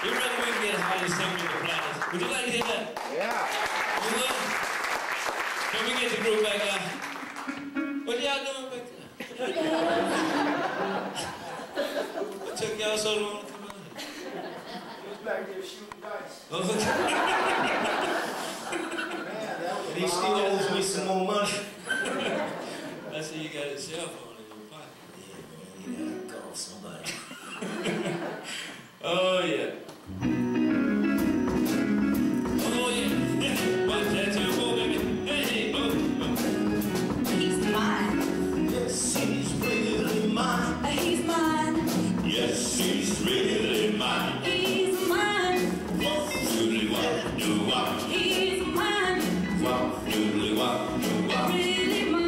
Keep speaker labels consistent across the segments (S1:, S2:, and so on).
S1: You ready? We can get Holly singing with the Platters. Would you like to hear that?
S2: Yeah.
S1: You would? Can we get the group back out? What y'all doing back there? What took y'all so long to come out here?
S2: He was back there shooting dice.
S1: Okay.
S2: Man, that was
S1: He still owes me some more money. I see you got a cell phone in your pocket. Yeah, man, you gotta call somebody. Oh, yeah. Oh, yeah. One, two, four, baby. Hey, oh, oh.
S3: He's mine.
S1: Yes, he's really mine.
S3: He's mine.
S1: Yes, he's really mine.
S3: He's mine.
S1: Walk, doodly, walk, do walk.
S3: He's mine.
S1: Walk, doodly, walk, do walk.
S3: Really mine.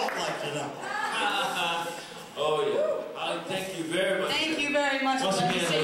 S1: Oh, yeah. Thank you very much.
S3: Thank you very much.